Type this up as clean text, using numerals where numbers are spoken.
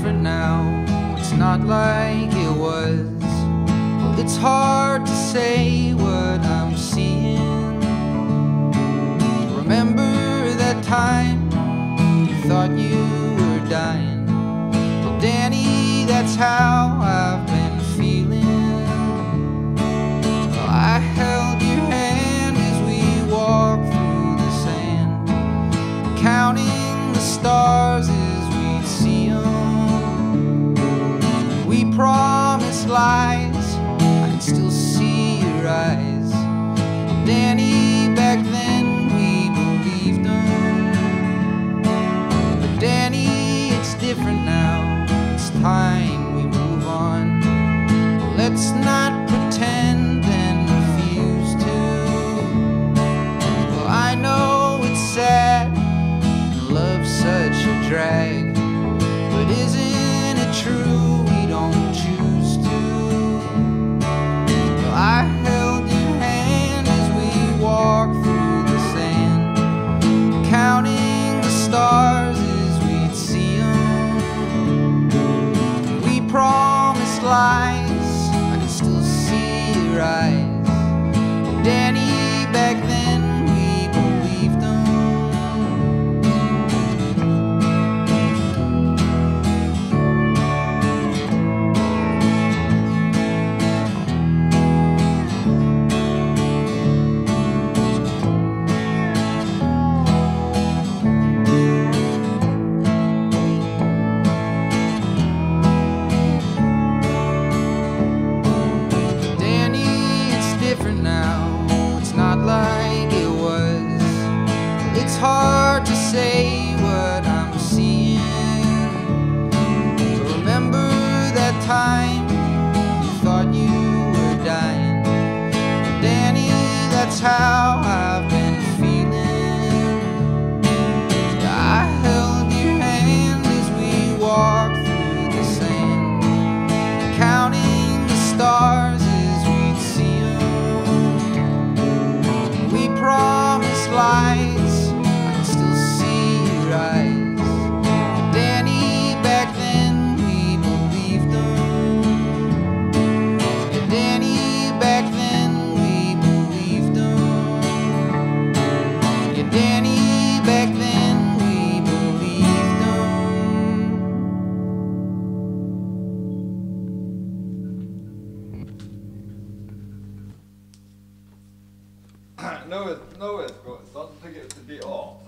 different now. It's not like it was. Well, it's hard to say what I'm seeing. Remember that time you thought you were dying? Well, Dani, that's how I've been feeling. Well, I held your hand as we walked through the sand, counting the stars as we'd see them. We promised lies, I can still see your eyes. Well, Dani, back then we believed them. But Dani, it's different now. It's time we move on. Let's not pretend and refuse to. Well, I know it's sad, love's such a drag, but isn't it true we don't choose to? Well, I held your hand as we walked through the sand, counting the stars as we'd see them. We promised lies, I can still see your eyes. Dani, back then we believed them. Different now, it's not like it was. It's hard to say what I'm seeing. Remember that time you thought you were dying? Dani, that's how I've been feeling. I held your hand as we walked through the sand, counting the stars as we'd see them. We promised lies, I can still see your eyes. Dani, back then we believed them. Dani, back then we believed them. Dani, back then we believed them. Nå vet du, sånn, så jeg til de år.